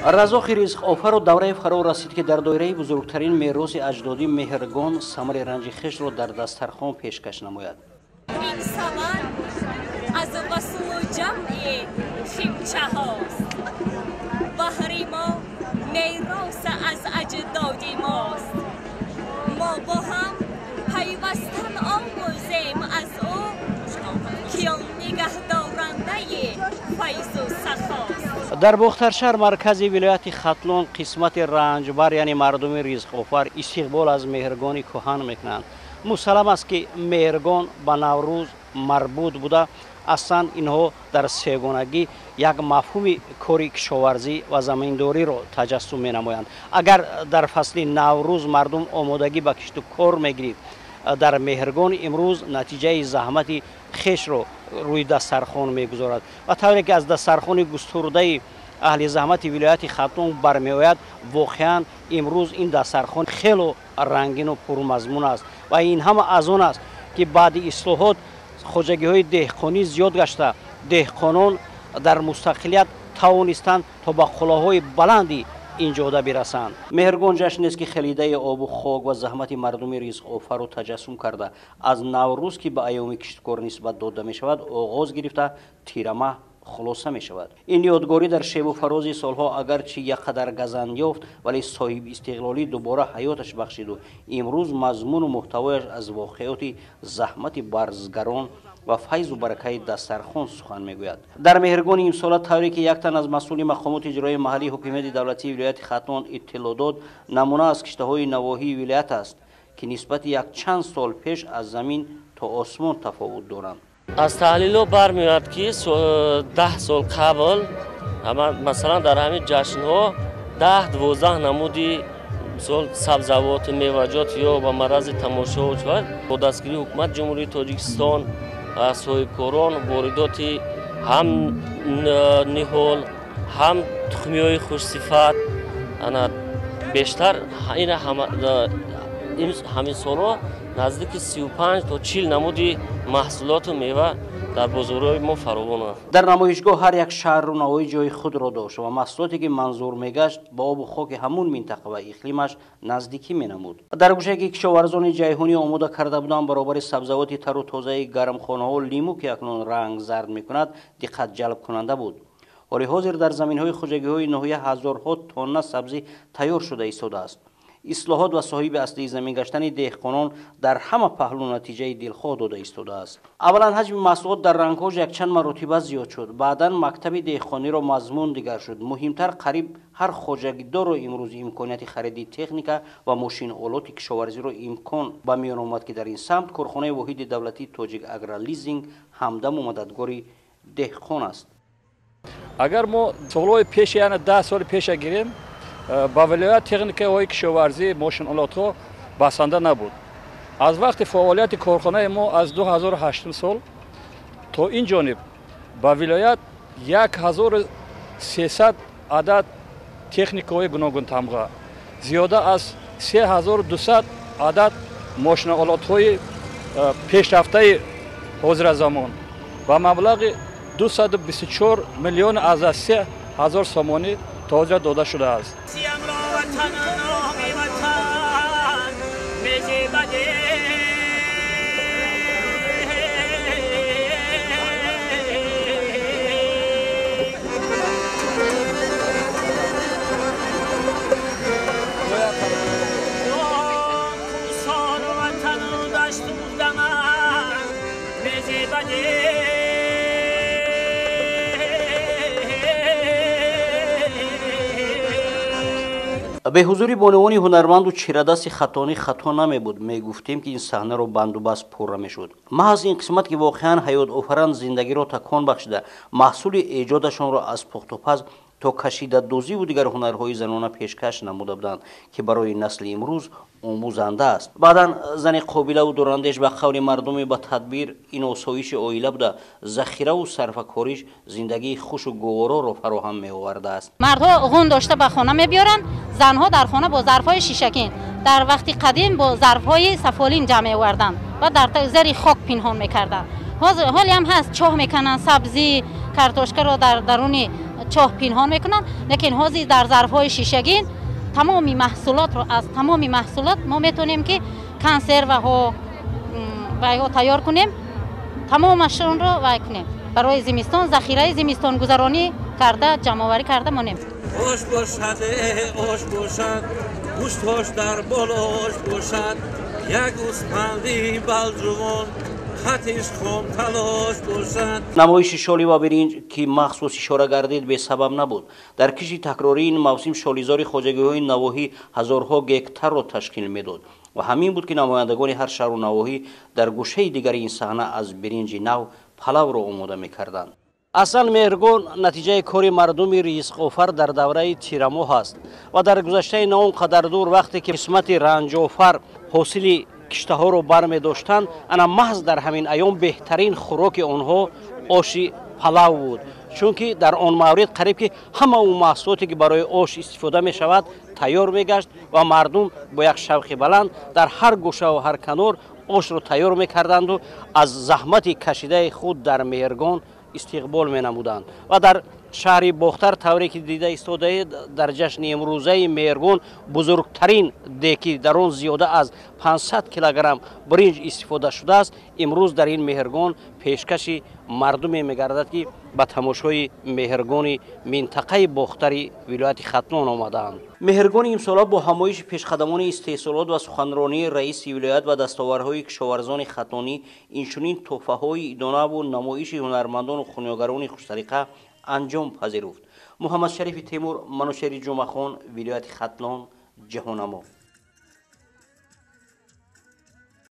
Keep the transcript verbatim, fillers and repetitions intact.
разоқи ризқовфару давраи фаро расид ки дар доираи бузургтарин мероси аҷдодӣ меҳргон самари ранҷи хешро дар дастархон пешкаш намояд. ин самар аз васулу ҷамъи химчаҳост. баҳри мо мероса аз аҷдоди мост. мо бо ҳам пайвастан омӯзем аз ӯ ки он нигаҳдорандаи файзу сахост. дар бохтаршаҳр маркази вилояти хатлон қисмати ранҷбар яъне мардуми ризқовфар истиқбол аз меҳргони кӯҳан мекунанд. мусаллам аст ки меҳргон ба наврӯз марбут буда аслан инҳо дар сегонагӣ як мафҳуми кори кишоварзӣ ва заминдориро таҷассум менамоянд. агар дар фасли наврӯз мардум омодагӣ ба кишту кор мегирид, дар меҳргон имрӯз натиҷаи заҳмати хешро рӯи дастархон мегузорад ва тавре ки аз дастархони густурдаи аҳли заҳмати вилояти хатлон бармеояд, воқеан имрӯз ин дастархон хело рангину пурмазмун аст ва ин ҳама аз он аст ки баъди ислоҳот хоҷагиҳои деҳқонӣ зиёд гашта деҳқонон дар мустақилият тавонистанд то ба қуллаҳои баланди ин ҷода бирасанд. меҳргон ҷашнест ки хелидаи обу хок ва заҳмати мардуми ризқовфарро таҷассум карда аз наврӯз ки ба айёми кишткор нисбат дода мешавад оғоз гирифта тирамаҳ хулоса мешавад. ин ёдгорӣ дар шебу фарози солҳо агарчи якқадар газанд ёфт, вале соҳибистиқлолӣ дубора ҳаёташ бахшиду имрӯз мазмуну муҳтавояш аз воқеоти заҳмати барзгарон ва файзу баракаи дастархон сухан мегӯяд. дар меҳргони имсола тавре ки як тан аз масъули мақомоти иҷроии маҳаллии ҳокимияти давлатии вилояти хатлон иттилоъ дод, намуна аз киштаҳои навоҳии вилоят аст ки нисбати якчанд сол пеш аз замин то осмон тафовут доранд. аз таҳлило бармеояд ки даҳ сол қабл масалан дар ҳамин ҷашнҳо даҳ дувоздаҳ намуди мисол сабзавот меваҷот ё ба марази тамошо бо дастгирии ҳукумат ҷумҳурии тоҷикистон соҳибкорон воридоти ҳам ниҳол ҳам тухмиёи хушсифат бештар ҳамин солҳо наздики сию панҷ то чил намуди маҳсулоту мева дар бозорҳои мо фаровон аст. дар намоишгоҳ ҳар як шаҳру навои ҷои худро дошт ва маҳсулоте ки манзур мегашт ба обу хоки ҳамун минтақа ва иқлимаш наздикӣ менамуд. дар гӯшае ки кишоварзони ҷайҳунӣ омода карда буданд баробари сабзавоти тару тозаи гармхонаҳо лимӯ ки акнун ранг зард мекунад диққат ҷалб кунанда буд. ҳоли ҳозир дар заминҳои хуҷагиҳои ноҳия ҳазорҳо тонна сабзӣ тайёр шуда истодааст. ислоҳот ва соҳиби аслии замин гаштани деҳқонон дар ҳама паҳлӯ натиҷаи дилхоҳ дода истодааст. аввалан ҳаҷми маҳсулот дар рангҳош якчанд маротиба зиёд шуд. баъдан мактаби деҳқониро мазмун дигар шуд. муҳимтар қариб ҳар хоҷагидорро имрӯз имконияти хариди техника ва мошинолоти кишоварзиро имкон ба миён омад ки дар ин самт корхонаи воҳиди давлатии тоҷик агролизинг ҳамдаму мададгори деҳқон аст. агар мо солҳои пеш яъне даҳ соли пеша гирем, ба вилоят техникаҳои кишоварзӣ мошинолотҳо басанда набуд. аз вақти фаъолияти корхонаи мо аз ду ҳазору ҳаштум сол то ин ҷониб ба вилоят як ҳазору сесад адад техникаҳои гуногун тамға, зиёда аз се ҳазору дусад адад мошинолотҳои пешрафтаи ҳозиразамон ба маблағи дусаду бисту чор миллион аз се ҳазор сомонӣ тоҷа дода шудааст. беҳузури бонувони ҳунарманду чирадасти хатонӣ хато намебуд. мегуфтем ки ин саҳнаро банду баст пурра мешуд. маҳз ин қисмат ки воқеан ҳаётофаран зиндагиро такон бахшида, маҳсули эҷодашонро аз пухтупаз то кашидадозиву дигар ҳунарҳои занона пешкаш намуда буданд ки барои насли имрӯз омӯзанда аст. баъдан зани қобилаву дорандеш ба қавли мардуми ба тадбир ин осоиши оила буда захираву сарфакориш зиндагии хушу говороро фароҳам меовардааст. мардҳо ғун дошта ба хона мебиёранд, занҳо дар хона бо зарфҳои шишакин, дар вақти қадим бо зарфҳои сафолин ҷамъ меоварданд ва дар зери хок пинҳон мекарданд. ҳоли ҳам ҳаст чоҳ мекананд, сабзӣ картошкаро дар даруни چاه پنهان میکنن، لیکن حاضر در ظرفهای شیشگین تمامی محصولات رو از تمامی محصولات ما میتونیم که کنسرو ها و تیار کنیم، تمامشون رو وای کنیم برای زمستان، ذخیره زمستان گذرانی کرده جمع آوری کرده مونیم. خوش باشد خوش باشد گوشتاش در بالاش باشد یک اسپندی بلجوان خطش خام تلاش باشد. نمایش شالی و برنج که مخصوص اشاره گردید به سبب نبود. در کشی تکراری این موسم شالیزاری خواجگی‌های نواحی هزارها گکتر را تشکیل میداد و همین بود که نمایندگان هر شهر و نواحی در گوشه دیگر این صحنه از برنج نو پلو را آماده میکردند. اصلا مهرگان نتیجه کار مردم ریزق‌آفر در دوره تیرمو هست و در گذشته نه آنقدر دور وقتی که قسمت رنج‌آفر حاصل کشته ها رو برمی داشتند، انا محض در همین ایام بهترین خوراک آنها آش پلو بود، چون که در آن مورد قریب که همه اون محصولاتی که برای آش استفاده می شود تیار می گشت و مردم با یک شوق بلند در هر گوشه و هر کنار آش رو تیار می کردند و از زحمت کشیده خود در مهرگان استقبال می نمودند. و در شهر باختر طوری که دیده ایستاده در جشن امروزه مهرگان بزرگترین دیکی در آن زیاده از پانصد کیلوگرم برنج استفاده شده است. امروز در این مهرگان پیشکش مردم میگردد که به تماشای مهرگان منطقه باختری ولایت ختلان آمدند. مهرگان امسال با همایش پیشقدمان استحصالات و سخنرانی رئیس ولایت و دستاوردهای کشاورزان ختلانی اینچنین تحفه‌های دانه و نمایش هنرمندان و خونیاگران خوش‌طریقه انجام پذیرفت. محمد شریف تیمور، منوشری جمعه خان، ولایت ختلان، جهانما.